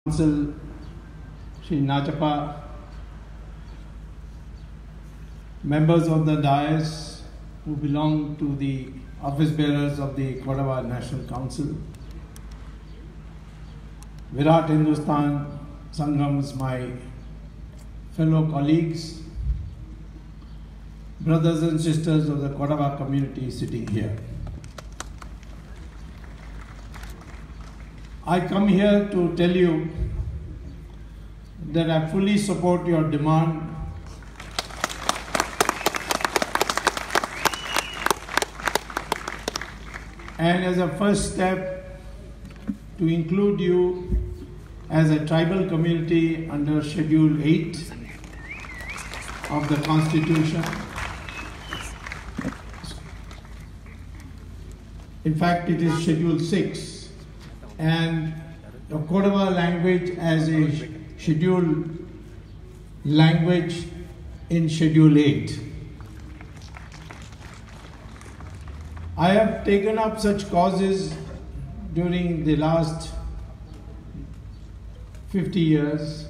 Council, Shri Nachappa, members of the dais who belong to the office bearers of the Kodava National Council, Virat Hindustan Sangham's my fellow colleagues, brothers and sisters of the Kodava community sitting here. I come here to tell you that I fully support your demand and as a first step to include you as a tribal community under Schedule 8 of the Constitution. In fact, it is Schedule 6. And the Kodava language as a scheduled language in Schedule 8. I have taken up such causes during the last 50 years.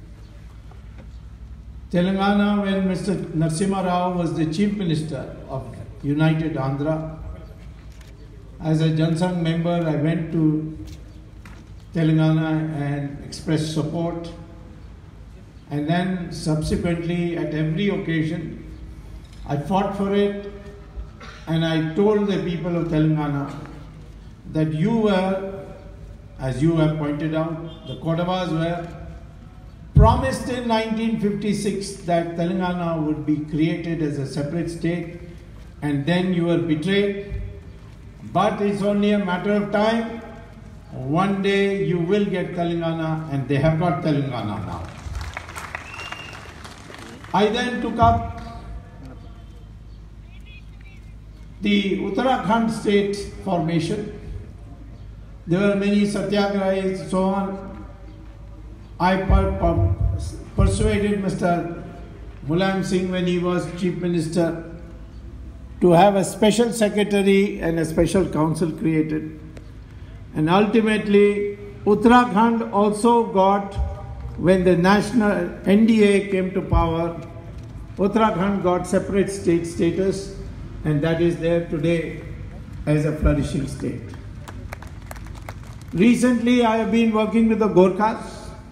Telangana, when Mr. Narasimha Rao was the Chief Minister of United Andhra, as a Jansangh member, I went to Telangana and expressed support. And then subsequently, at every occasion, I fought for it. And I told the people of Telangana that you were, as you have pointed out, the Kodavas were promised in 1956 that Telangana would be created as a separate state. And then you were betrayed. But it's only a matter of time. One day you will get Telangana, and they have got Telangana now. I then took up the Uttarakhand state formation. There were many satyagrahis and so on. I persuaded Mr. Mulayam Singh when he was Chief Minister to have a special secretary and a special council created. And ultimately, Uttarakhand also got, when the national NDA came to power, Uttarakhand got separate state status, and that is there today as a flourishing state. Recently, I have been working with the Gorkhas,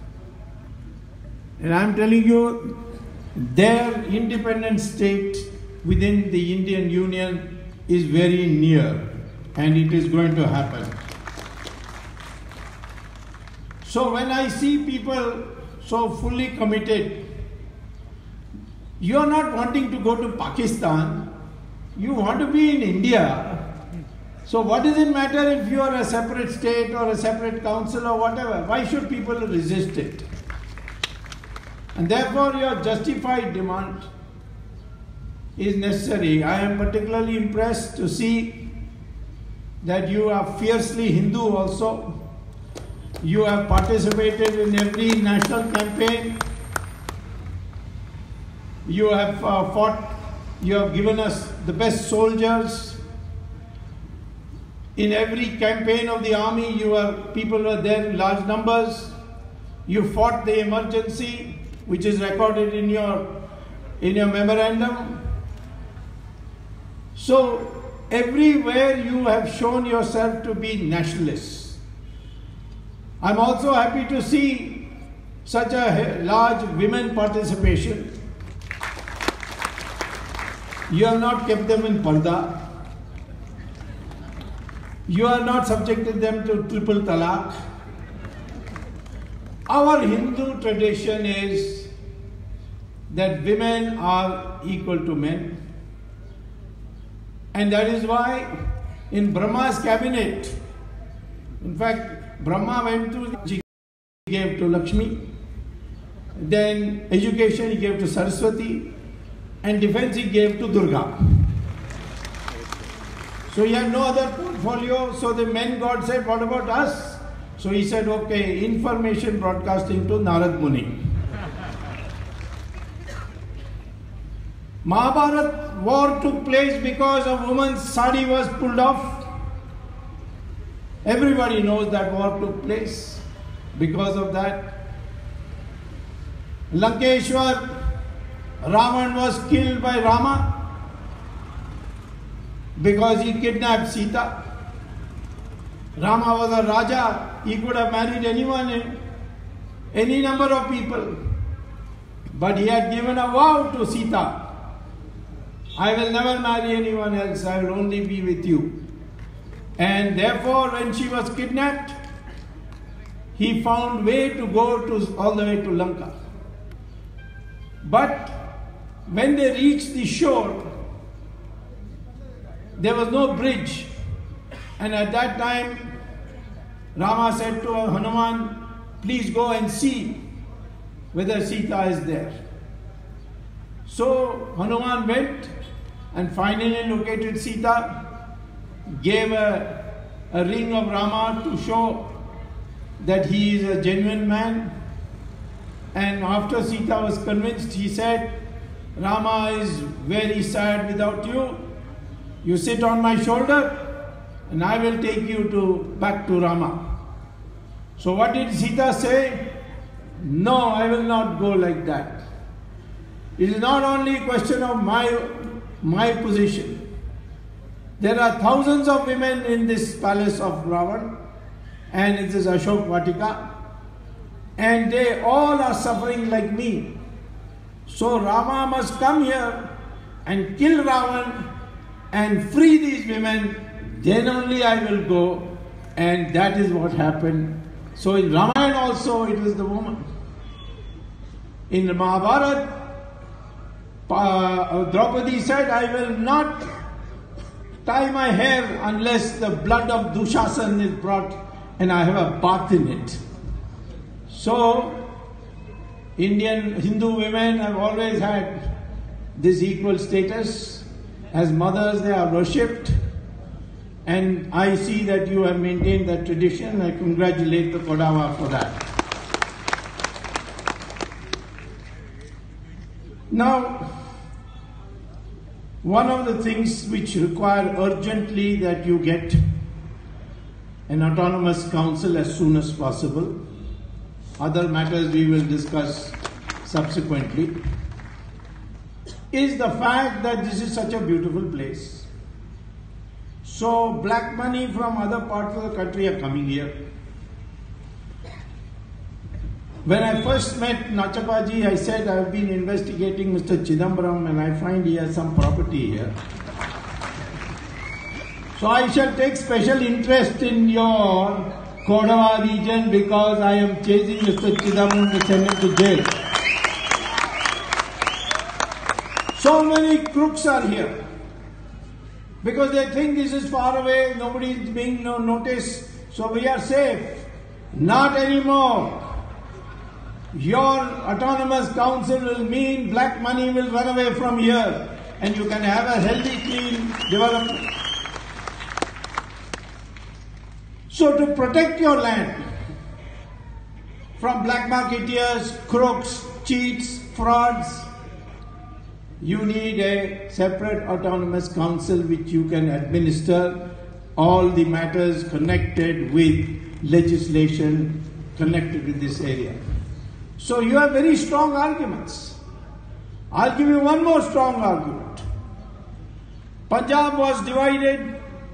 and I am telling you, their independent state within the Indian Union is very near, and it is going to happen. So when I see people so fully committed, you are not wanting to go to Pakistan, you want to be in India. So what does it matter if you are a separate state or a separate council or whatever? Why should people resist it? And therefore your justified demand is necessary. I am particularly impressed to see that you are fiercely Hindu also. You have participated in every national campaign. You have fought, you have given us the best soldiers. In every campaign of the army, people were there in large numbers. You fought the emergency, which is recorded in your memorandum. So everywhere you have shown yourself to be nationalists. I'm also happy to see such a large women participation. You have not kept them in parda. You have not subjected them to triple talaq. Our Hindu tradition is that women are equal to men. And that is why in Brahma's cabinet, in fact, Brahma went to, he gave to Lakshmi, then education he gave to Saraswati, and defense he gave to Durga. So he had no other portfolio, so the men god said, what about us? So he said, okay, information broadcasting to Narad Muni. Mahabharat war took place because a woman's sari was pulled off. Everybody knows that war took place. Because of that, Lankeshwar, Ravan was killed by Rama because he kidnapped Sita. Rama was a Raja, he could have married anyone, any number of people. But he had given a vow to Sita, I will never marry anyone else, I will only be with you. And therefore, when she was kidnapped, he found way to go all the way to Lanka. But when they reached the shore, there was no bridge. And at that time, Rama said to Hanuman, please go and see whether Sita is there. So Hanuman went and finally located Sita, gave a ring of Rama to show that he is a genuine man. And after Sita was convinced, he said, Rama is very sad without you. You sit on my shoulder and I will take you back to Rama. So what did Sita say? No, I will not go like that. It is not only a question of my position. There are thousands of women in this palace of Ravan, and it is Ashok Vatika, and they all are suffering like me. So Rama must come here and kill Ravan and free these women, then only I will go. And that is what happened. So in Ramayana also it was the woman. In the Mahabharata, Draupadi said, I will not tie my hair unless the blood of Dushasan is brought and I have a bath in it. So Indian Hindu women have always had this equal status. As mothers they are worshipped, and I see that you have maintained that tradition. I congratulate the Kodava for that. Now, one of the things which require urgently that you get an autonomous council as soon as possible. Other matters we will discuss subsequently. Is the fact that this is such a beautiful place. So black money from other parts of the country are coming here. When I first met Nachapaji, I said I have been investigating Mr. Chidambaram and I find he has some property here. So I shall take special interest in your Kodava region because I am chasing Mr. Chidambaram to send him to jail. So many crooks are here because they think this is far away, nobody is being noticed, so we are safe. Not anymore. Your autonomous council will mean black money will run away from here and you can have a healthy, clean development. So to protect your land from black marketeers, crooks, cheats, frauds, you need a separate autonomous council which you can administer all the matters connected with legislation connected with this area. So you have very strong arguments. I'll give you one more strong argument. Punjab was divided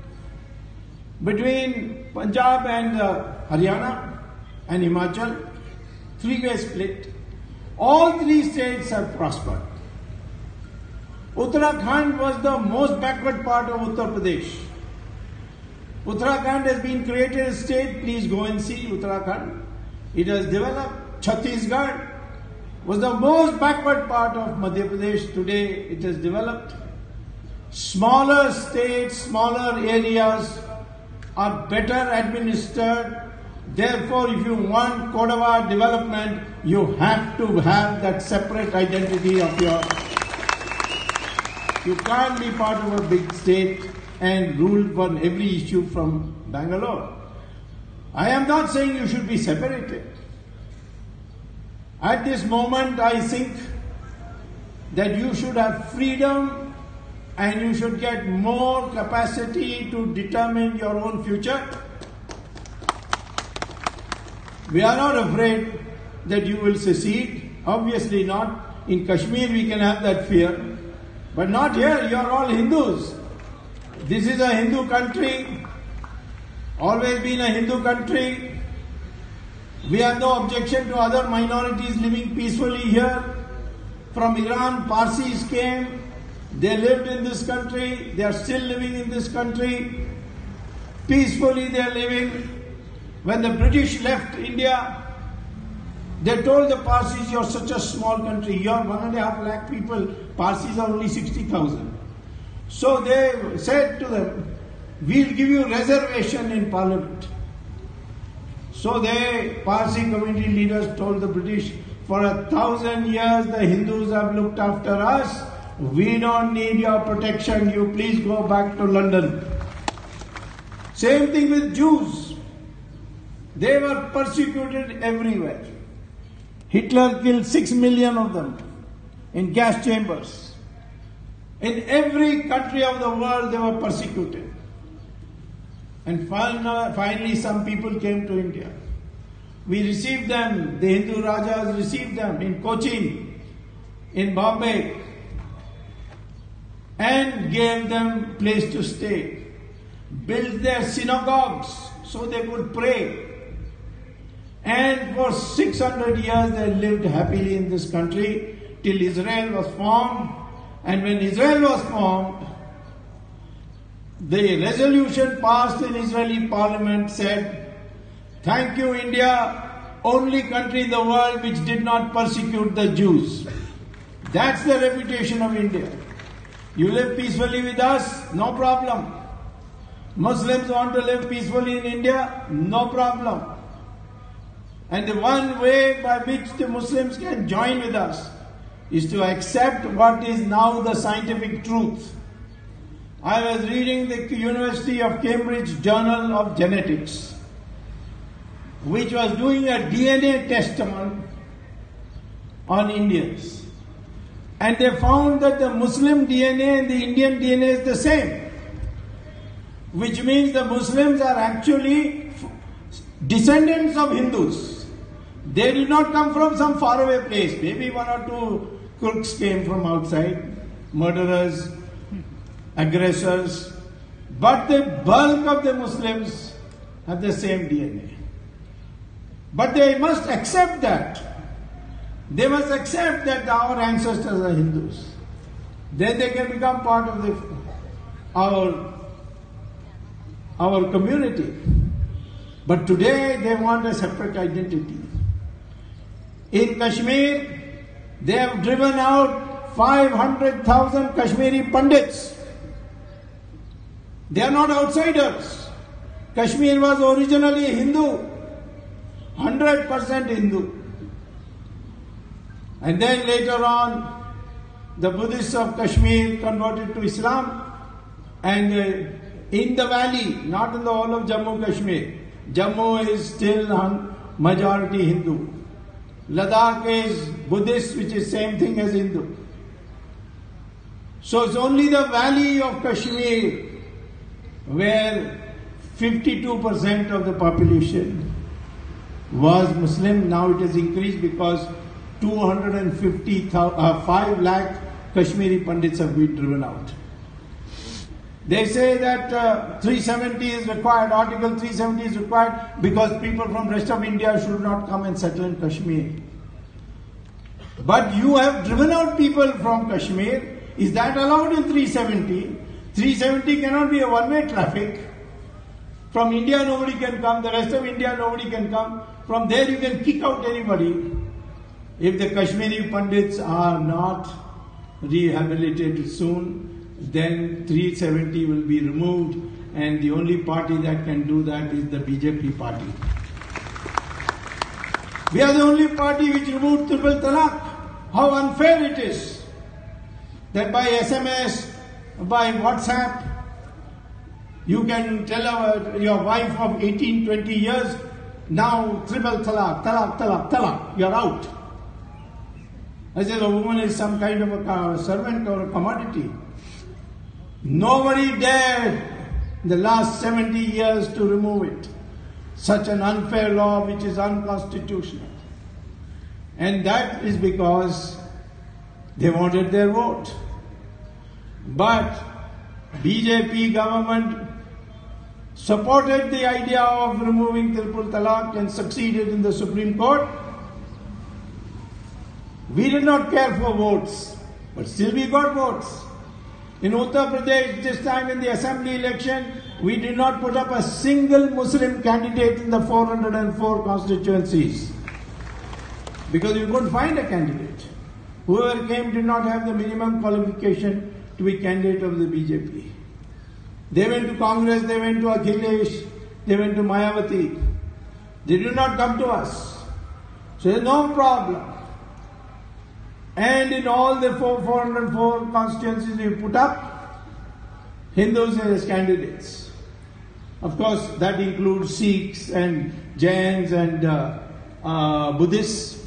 between Punjab and Haryana and Himachal, three-way split. All three states have prospered. Uttarakhand was the most backward part of Uttar Pradesh. Uttarakhand has been created as a state. Please go and see Uttarakhand. It has developed. Chhattisgarh was the most backward part of Madhya Pradesh. Today it has developed. Smaller states, smaller areas are better administered. Therefore, if you want Kodava development, you have to have that separate identity of your... You can't be part of a big state and rule on every issue from Bangalore. I am not saying you should be separated. At this moment, I think that you should have freedom and you should get more capacity to determine your own future. We are not afraid that you will secede. Obviously not. In Kashmir we can have that fear. But not here. You are all Hindus. This is a Hindu country. Always been a Hindu country. We have no objection to other minorities living peacefully here. From Iran, Parsis came. They lived in this country. They are still living in this country. Peacefully they are living. When the British left India, they told the Parsis, you are such a small country. You are 1.5 lakh people. Parsis are only 60,000. So they said to them, we'll give you reservation in Parliament. So the Parsi community leaders told the British, for 1,000 years the Hindus have looked after us. We don't need your protection. You please go back to London. Same thing with Jews. They were persecuted everywhere. Hitler killed 6 million of them in gas chambers. In every country of the world they were persecuted. And finally some people came to India. We received them, the Hindu Rajas received them in Cochin, in Bombay, and gave them place to stay. Built their synagogues so they could pray. And for 600 years they lived happily in this country till Israel was formed. And when Israel was formed, the resolution passed in Israeli parliament said, thank you India, only country in the world which did not persecute the Jews. That's the reputation of India. You live peacefully with us, no problem. Muslims want to live peacefully in India, no problem. And the one way by which the Muslims can join with us is to accept what is now the scientific truth. I was reading the University of Cambridge Journal of Genetics, which was doing a DNA test on Indians. And they found that the Muslim DNA and the Indian DNA is the same, which means the Muslims are actually descendants of Hindus. They did not come from some faraway place. Maybe 1 or 2 crooks came from outside, murderers, aggressors, but the bulk of the Muslims have the same DNA. But they must accept that. They must accept that our ancestors are Hindus. Then they can become part of our community. But today they want a separate identity. In Kashmir, they have driven out 500,000 Kashmiri Pandits. They are not outsiders. Kashmir was originally Hindu, 100% Hindu. And then later on, the Buddhists of Kashmir converted to Islam. And in the valley, not in the whole of Jammu Kashmir, Jammu is still majority Hindu. Ladakh is Buddhist, which is same thing as Hindu. So it's only the valley of Kashmir where 52% of the population was Muslim. Now it has increased because 5 lakh Kashmiri Pandits have been driven out. They say that 370 is required, Article 370 is required because people from rest of India should not come and settle in Kashmir. But you have driven out people from Kashmir. Is that allowed in 370? 370 cannot be a one-way traffic. From India nobody can come, the rest of India nobody can come. From there you can kick out anybody. If the Kashmiri Pandits are not rehabilitated soon, then 370 will be removed, and the only party that can do that is the BJP party. We are the only party which removed triple talaq. How unfair it is that by SMS, by WhatsApp, you can tell your wife of 18, 20 years, now triple talaq, talaq, talaq, talaq, you're out. As if a woman is some kind of a servant or a commodity. Nobody dared in the last 70 years to remove it. such an unfair law which is unconstitutional. And that is because they wanted their vote. But BJP government supported the idea of removing Tripul Talaq and succeeded in the Supreme Court. We did not care for votes, but still we got votes. In Uttar Pradesh, this time in the assembly election, we did not put up a single Muslim candidate in the 404 constituencies because we couldn't find a candidate. Whoever came did not have the minimum qualification to be candidate of the BJP. They went to Congress, they went to Akhilesh, they went to Mayawati. They did not come to us. So there's no problem. And in all the 404 constituencies we put up Hindus as candidates. Of course, that includes Sikhs and Jains and Buddhists.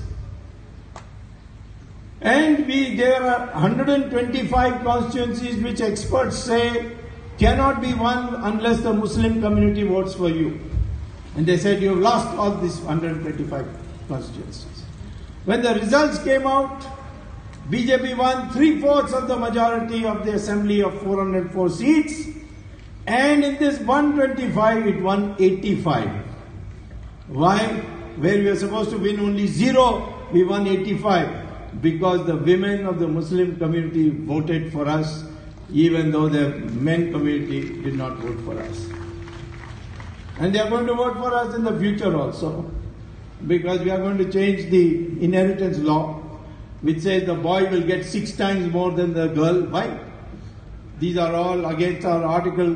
And there are 125 constituencies which experts say cannot be won unless the Muslim community votes for you. And they said you have lost all these 125 constituencies. When the results came out, BJP won 3/4 of the majority of the assembly of 404 seats, and in this 125 it won 85. Why? Where we were supposed to win only 0, we won 85. Because the women of the Muslim community voted for us, even though the men community did not vote for us. And they are going to vote for us in the future also, because we are going to change the inheritance law, which says the boy will get 6 times more than the girl. Why? These are all against our Article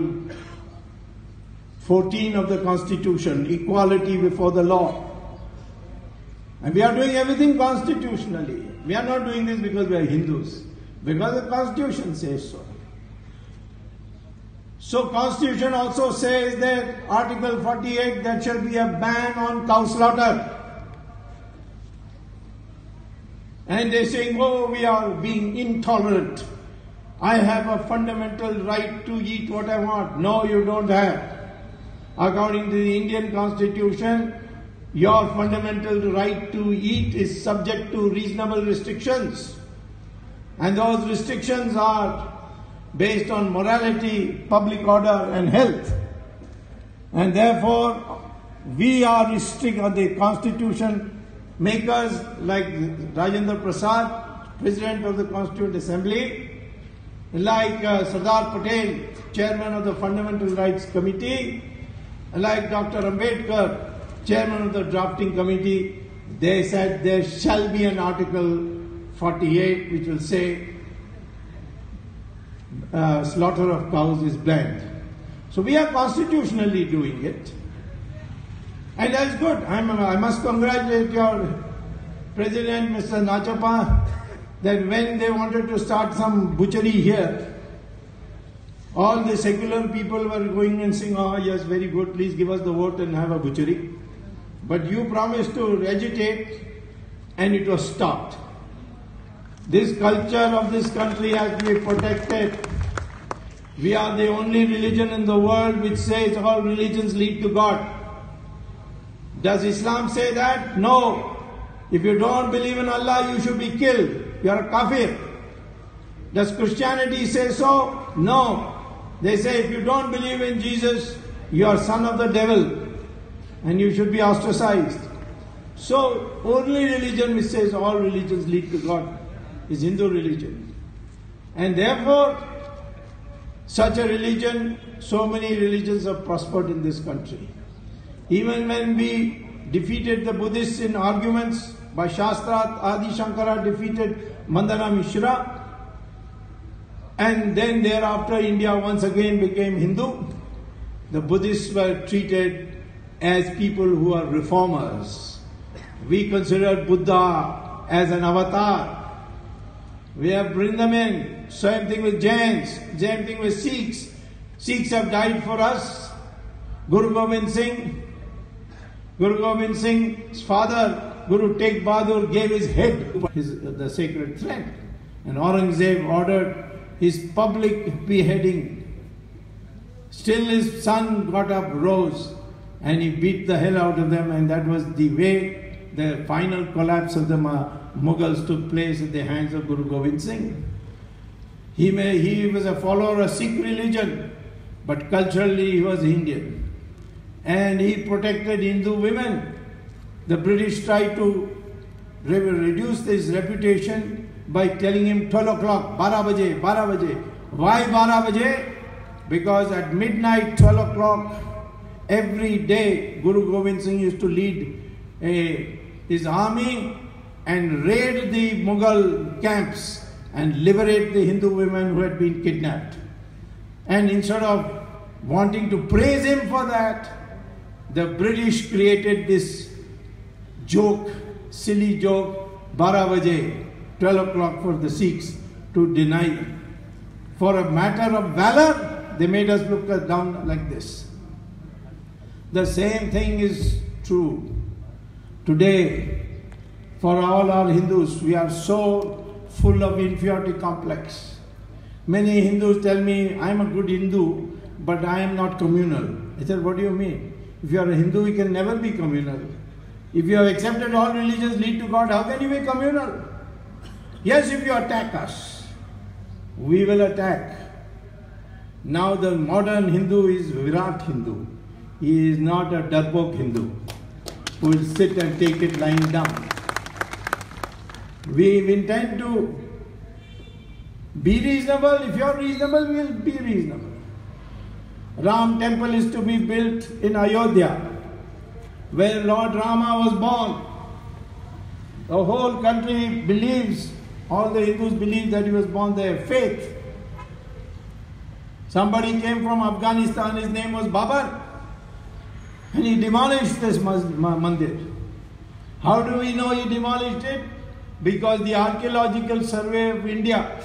14 of the Constitution, equality before the law. And we are doing everything constitutionally. We are not doing this because we are Hindus, because the Constitution says so. So Constitution also says that Article 48, there shall be a ban on cow slaughter. And they're saying, oh, we are being intolerant. I have a fundamental right to eat what I want. No, you don't have. According to the Indian Constitution, your fundamental right to eat is subject to reasonable restrictions. And those restrictions are based on morality, public order and health. And therefore, we are restricted, the Constitution makers like Rajendra Prasad, President of the Constituent Assembly, like Sardar Patel, Chairman of the Fundamental Rights Committee, like Dr. Ambedkar, Chairman of the Drafting Committee, they said there shall be an Article 48 which will say slaughter of cows is banned. So we are constitutionally doing it. And that's good. I must congratulate your President, Mr. Nachappa, that when they wanted to start some butchery here, all the secular people were going and saying, oh yes, very good, please give us the vote and have a butchery. But you promised to agitate and it was stopped. This culture of this country has to be protected. We are the only religion in the world which says all religions lead to God. Does Islam say that? No. If you don't believe in Allah, you should be killed. You are a kafir. Does Christianity say so? No. They say if you don't believe in Jesus, you are son of the devil and you should be ostracized. So only religion which says all religions lead to God is Hindu religion. And therefore, such a religion, so many religions have prospered in this country. Even when we defeated the Buddhists in arguments, by Shastra, Adi Shankara defeated Mandana Mishra, and then thereafter India once again became Hindu. The Buddhists were treated as people who are reformers. We considered Buddha as an avatar. We have Vrindavan, same thing with Jains, same thing with Sikhs. Sikhs have died for us. Guru Gobind Singh's father, Guru Tegh Bahadur, gave his head to the sacred thread. And Aurangzeb ordered his public beheading. Still his son got up, rose, and he beat the hell out of them, and that was the way the final collapse of the Mughals took place at the hands of Guru Gobind Singh. He was a follower of Sikh religion, but culturally he was Indian. And he protected Hindu women. The British tried to reduce his reputation by telling him 12 o'clock, 12 baje, 12 baje. Why 12 baje? Because at midnight, 12 o'clock, every day Guru Gobind Singh used to lead his army and raid the Mughal camps and liberate the Hindu women who had been kidnapped. And instead of wanting to praise him for that, the British created this joke, silly joke, 12 baje, 12 o'clock for the Sikhs to deny. For a matter of valor, they made us look down like this. The same thing is true today for all our Hindus. We are so full of inferiority complex. Many Hindus tell me, I am a good Hindu, but I am not communal. I said, what do you mean? If you are a Hindu, you can never be communal. If you have accepted all religions lead to God, how can you be communal? Yes, if you attack us, we will attack. Now the modern Hindu is Virat Hindu. He is not a Darbok Hindu who will sit and take it lying down. We intend to be reasonable. If you are reasonable, we will be reasonable. Ram temple is to be built in Ayodhya, where Lord Rama was born. The whole country believes, all the Hindus believe that he was born there. Faith. Somebody came from Afghanistan, his name was Babar, and he demolished this mandir. How do we know he demolished it? Because the Archaeological Survey of India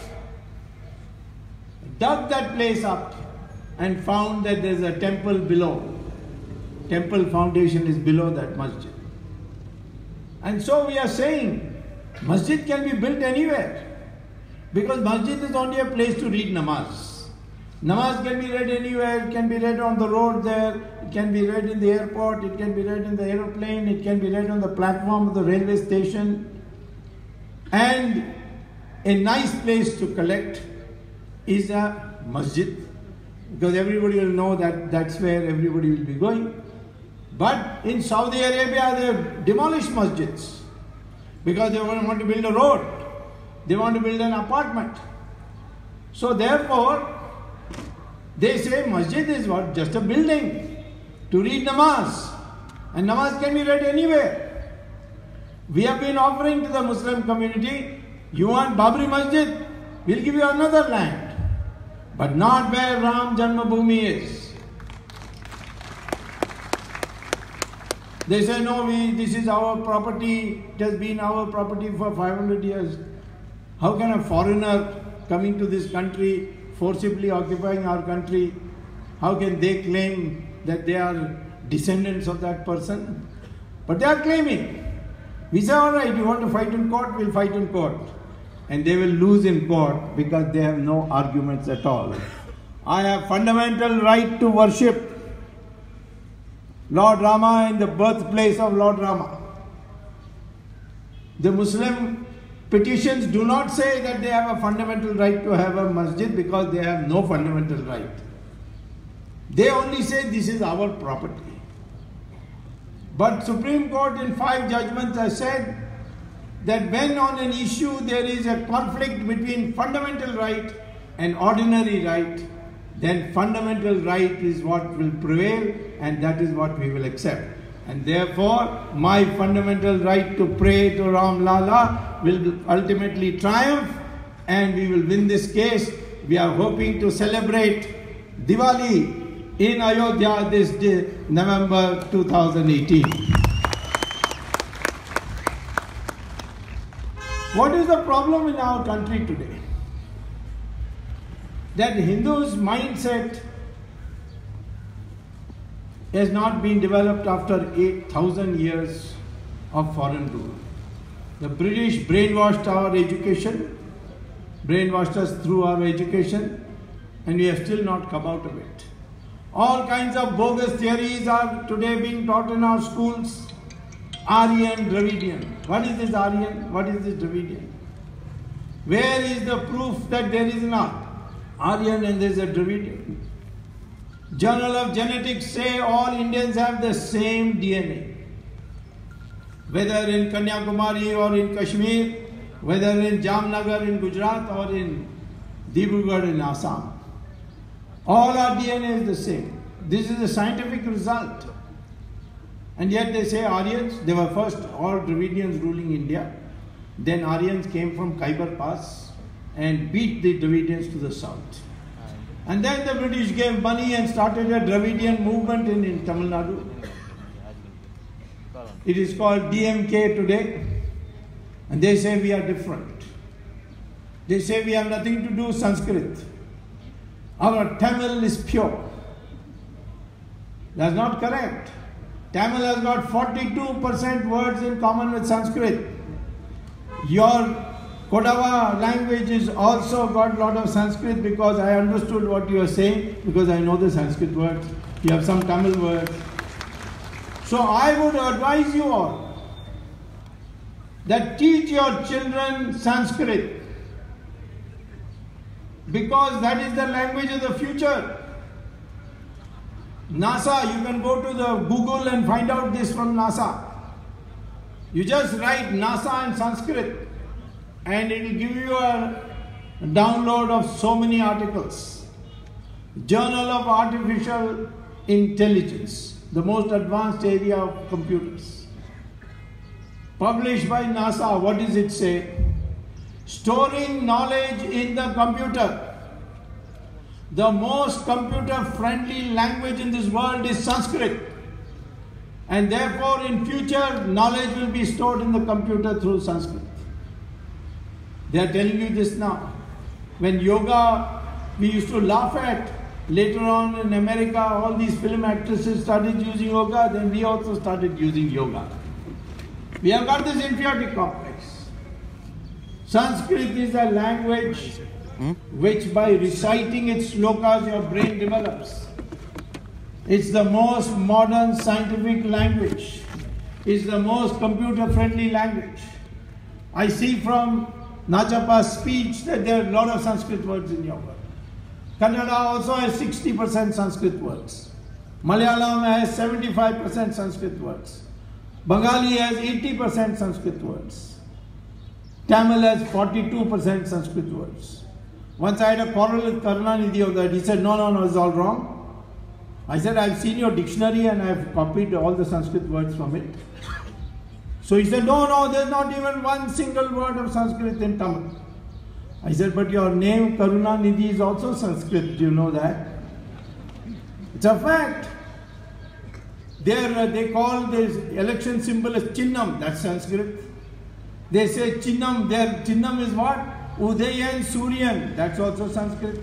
dug that place up and found that there is a temple below. Temple foundation is below that masjid. And so we are saying, masjid can be built anywhere. Because masjid is only a place to read namaz. Namaz can be read anywhere, it can be read on the road there, it can be read in the airport, it can be read in the aeroplane, it can be read on the platform of the railway station. And a nice place to collect is a masjid, because everybody will know that that's where everybody will be going. But in Saudi Arabia, they have demolished masjids because they want to build a road. They want to build an apartment. So therefore, they say masjid is what? Just a building to read namaz. And namaz can be read anywhere. We have been offering to the Muslim community, you want Babri Masjid? We'll give you another land. But not where Ram Janmabhoomi is. They say, no, this is our property, it has been our property for 500 years. How can a foreigner coming to this country, forcibly occupying our country, how can they claim that they are descendants of that person? But they are claiming. We say, all right, you want to fight in court, we'll fight in court. And they will lose in court because they have no arguments at all. I have fundamental right to worship Lord Rama in the birthplace of Lord Rama. The Muslim petitions do not say that they have a fundamental right to have a masjid because they have no fundamental right. They only say this is our property. But Supreme Court in 5 judgments has said that when on an issue there is a conflict between fundamental right and ordinary right, then fundamental right is what will prevail and that is what we will accept. And therefore, my fundamental right to pray to Ram Lala will ultimately triumph and we will win this case. We are hoping to celebrate Diwali in Ayodhya this day, November 2018. What is the problem in our country today? That Hindus' mindset has not been developed after 8,000 years of foreign rule. The British brainwashed our education, brainwashed us through our education, and we have still not come out of it. All kinds of bogus theories are today being taught in our schools. Aryan, Dravidian. What is this Aryan? What is this Dravidian? Where is the proof that there is not Aryan and there is a Dravidian? Journal of Genetics say all Indians have the same DNA. Whether in Kanyakumari or in Kashmir, whether in Jamnagar in Gujarat or in Dibrugarh in Assam. All our DNA is the same. This is a scientific result. And yet they say Aryans, they were first all Dravidians ruling India. Then Aryans came from Khyber Pass and beat the Dravidians to the south. And then the British gave money and started a Dravidian movement in Tamil Nadu. It is called DMK today. And they say we are different. They say we have nothing to do with Sanskrit. Our Tamil is pure. That's not correct. Tamil has got 42% words in common with Sanskrit. Your Kodava language is also got a lot of Sanskrit because I understood what you are saying because I know the Sanskrit words. You have some Tamil words. So I would advise you all that teach your children Sanskrit because that is the language of the future. NASA, you can go to the Google and find out this from NASA. You just write NASA in Sanskrit and it will give you a download of so many articles. Journal of Artificial Intelligence, the most advanced area of computers. Published by NASA, what does it say? Storing knowledge in the computer. The most computer-friendly language in this world is Sanskrit. And therefore, in future, knowledge will be stored in the computer through Sanskrit. They are telling you this now. When yoga, we used to laugh at. Later on in America, all these film actresses started using yoga, then we also started using yoga. We have got this inferiority complex. Sanskrit is a language which by reciting its slokas your brain develops. It's the most modern scientific language. It's the most computer-friendly language. I see from Nachapa's speech that there are a lot of Sanskrit words in yoga. Kannada also has 60% Sanskrit words. Malayalam has 75% Sanskrit words. Bengali has 80% Sanskrit words. Tamil has 42% Sanskrit words. Once I had a quarrel with Karunanidhi of that. He said, no, it's all wrong. I said, I've seen your dictionary and I've copied all the Sanskrit words from it. So he said, no, there's not even one single word of Sanskrit in Tamil. I said, but your name Karunanidhi is also Sanskrit. Do you know that? It's a fact. They call this election symbol as Chinnam. That's Sanskrit. They say Chinnam. Their Chinnam is what? Udayan Suryan. That's also Sanskrit.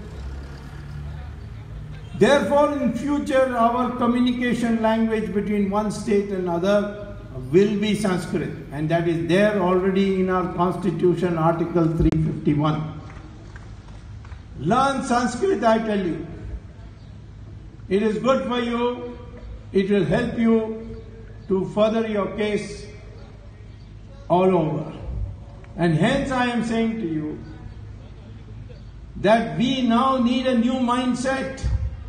Therefore, in future, our communication language between one state and another will be Sanskrit. And that is there already in our Constitution, Article 351. Learn Sanskrit, I tell you. It is good for you. It will help you to further your case all over. And hence I am saying to you that we now need a new mindset.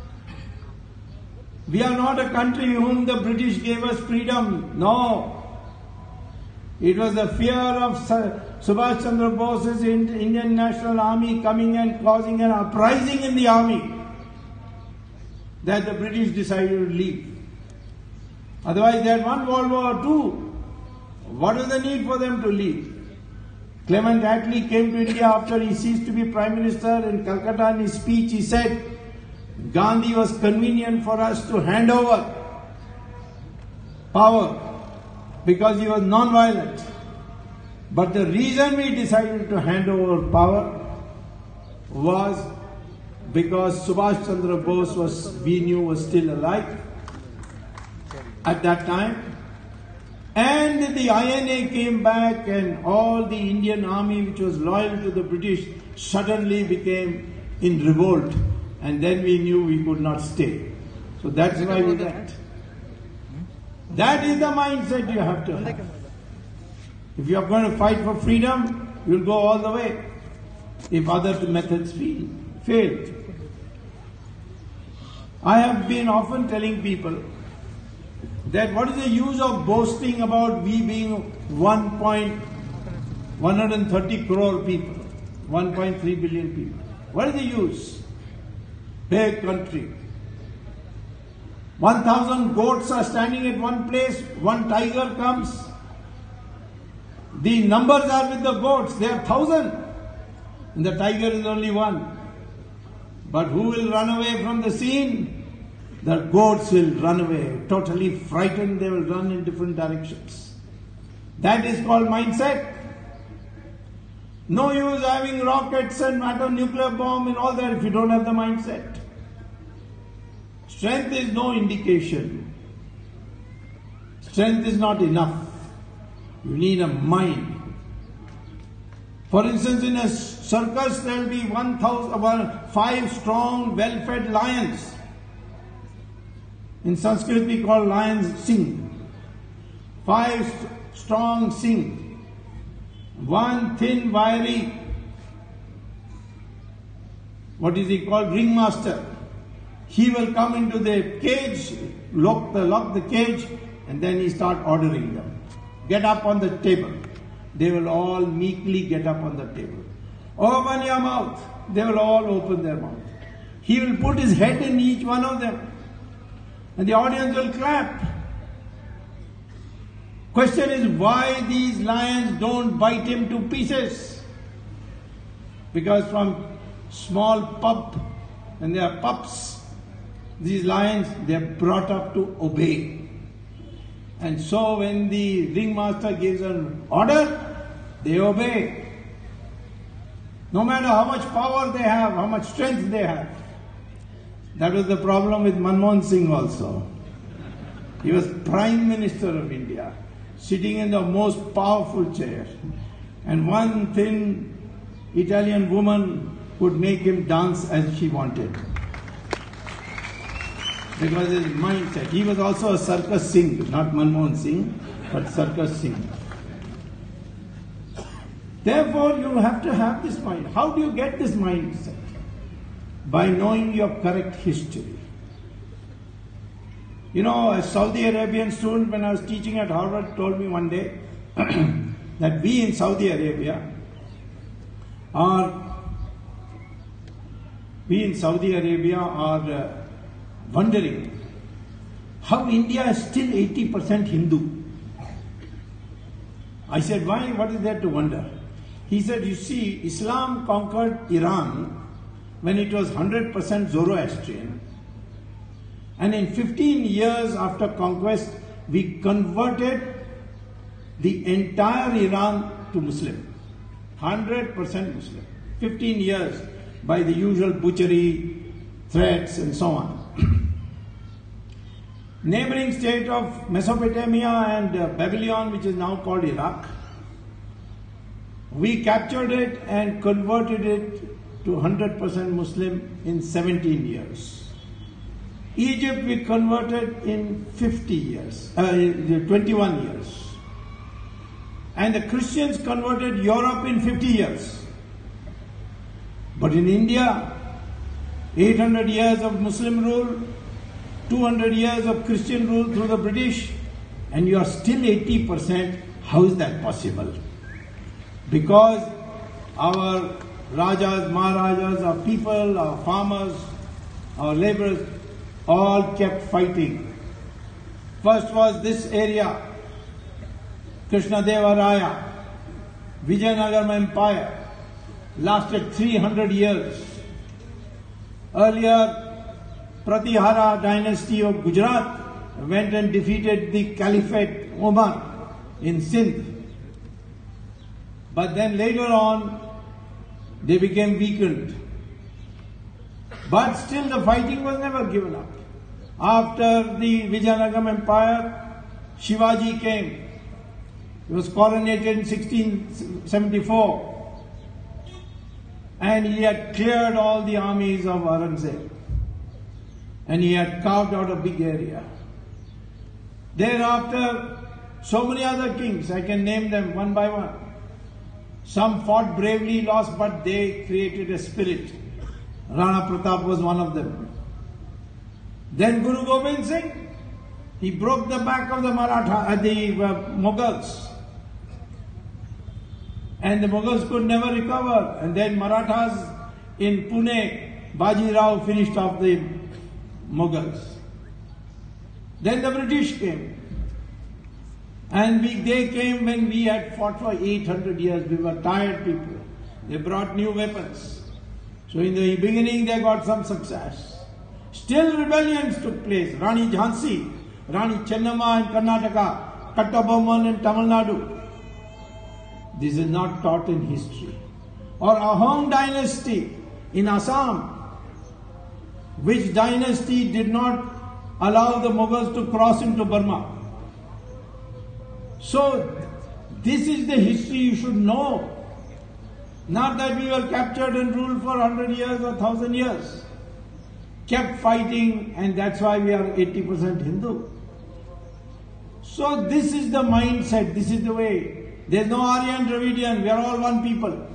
We are not a country whom the British gave us freedom. No. It was the fear of Subhash Chandra Bose's Indian National Army coming and causing an uprising in the army that the British decided to leave. Otherwise, they had won World War II. What was the need for them to leave? Clement Attlee came to India after he ceased to be Prime Minister. In Calcutta, in his speech, he said, Gandhi was convenient for us to hand over power because he was non-violent. But the reason we decided to hand over power was because Subhash Chandra Bose we knew was still alive at that time. And the INA came back and all the Indian army which was loyal to the British suddenly became in revolt. And then we knew we could not stay. So that's why we went. That is the mindset you have to have. If you are going to fight for freedom, you'll go all the way. If other methods failed. I have been often telling people that what is the use of boasting about we being 130 crore people, 1.3 billion people. What is the use? Big country. 1,000 goats are standing at one place, one tiger comes. The numbers are with the goats, they are 1,000. And the tiger is only one. But who will run away from the scene? The goats will run away. Totally frightened, they will run in different directions. That is called mindset. No use having rockets and atom nuclear bomb and all that if you don't have the mindset. Strength is no indication. Strength is not enough. You need a mind. For instance, in a circus there will be 5 strong, well-fed lions. In Sanskrit we call lions sing. 5 strong sing. 1 thin, wiry, what is he called? Ringmaster. He will come into the cage, lock the cage, and then he start ordering them. Get up on the table. They will all meekly get up on the table. Open your mouth. They will all open their mouth. He will put his head in each one of them. And the audience will clap. Question is why these lions don't bite him to pieces. Because from small pup, when they are pups, these lions, they are brought up to obey. And so when the ringmaster gives an order, they obey. No matter how much power they have, how much strength they have. That was the problem with Manmohan Singh also. He was Prime Minister of India, sitting in the most powerful chair. And one thin Italian woman could make him dance as she wanted. Because his mindset. He was also a circus singer, not Manmohan Singh, but circus singer. Therefore, you have to have this mind. How do you get this mindset? By knowing your correct history. You know, a Saudi Arabian student, when I was teaching at Harvard, told me one day that we in Saudi Arabia are wondering how India is still 80% Hindu. I said, why? What is there to wonder? He said, you see, Islam conquered Iran when it was 100% Zoroastrian. And in 15 years after conquest, we converted the entire Iran to Muslim. 100% Muslim. 15 years by the usual butchery, threats and so on. Neighboring state of Mesopotamia and Babylon, which is now called Iraq, we captured it and converted it to 100% Muslim in 17 years. Egypt we converted in 21 years. And the Christians converted Europe in 50 years. But in India, 800 years of Muslim rule, 200 years of Christian rule through the British, and you are still 80%. How is that possible? Because our Rajas, Maharajas, our people, our farmers, our laborers, all kept fighting. First was this area, Krishnadeva Raya, Vijayanagara Empire, lasted 300 years. Earlier, Pratihara dynasty of Gujarat went and defeated the Caliphate Omar in Sindh. But then later on, they became weakened. But still the fighting was never given up. After the Vijayanagara Empire, Shivaji came. He was coronated in 1674. And he had cleared all the armies of Aurangzeb. and he had carved out a big area. Thereafter, so many other kings, I can name them one by one. Some fought bravely, lost, but they created a spirit. Rana Pratap was one of them. Then Guru Gobind Singh, he broke the back of the Mughals. And the Mughals could never recover. And then Marathas in Pune, Baji Rao finished off the Mughals. Then the British came. And they came when we had fought for 800 years. We were tired people. They brought new weapons. So in the beginning they got some success. Still rebellions took place. Rani Jhansi, Rani Chennamma in Karnataka, Kattabomman in Tamil Nadu. This is not taught in history. Or Ahom dynasty in Assam, which dynasty did not allow the Mughals to cross into Burma. So, this is the history you should know. Not that we were captured and ruled for 100 years or 1000 years. Kept fighting, and that's why we are 80% Hindu. So this is the mindset, this is the way. There's no Aryan, Dravidian, we are all one people.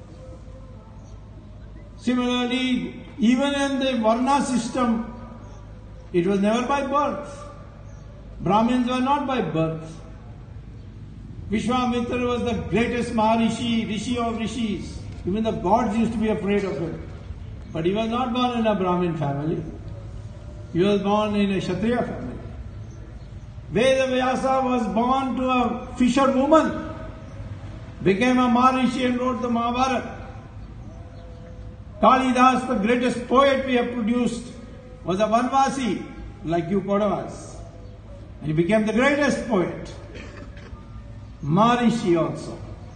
Similarly, even in the Varna system, it was never by birth. Brahmins were not by birth. Vishwamitra was the greatest Maharishi, Rishi of Rishis. Even the gods used to be afraid of him. But he was not born in a Brahmin family. He was born in a Kshatriya family. Veda Vyasa was born to a fisherwoman, became a Maharishi and wrote the Mahabharata. Kalidas, the greatest poet we have produced, was a Vanvasi, like you Kodavas. And he became the greatest poet. Maharishi also.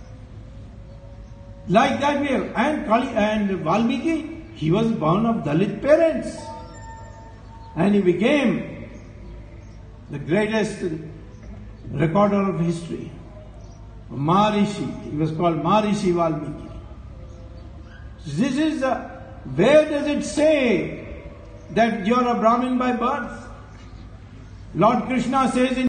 Like that we have, and Valmiki, he was born of Dalit parents. And he became the greatest recorder of history. Maharishi, he was called Maharishi Valmiki. This is where does it say that you are a Brahmin by birth? Lord Krishna says in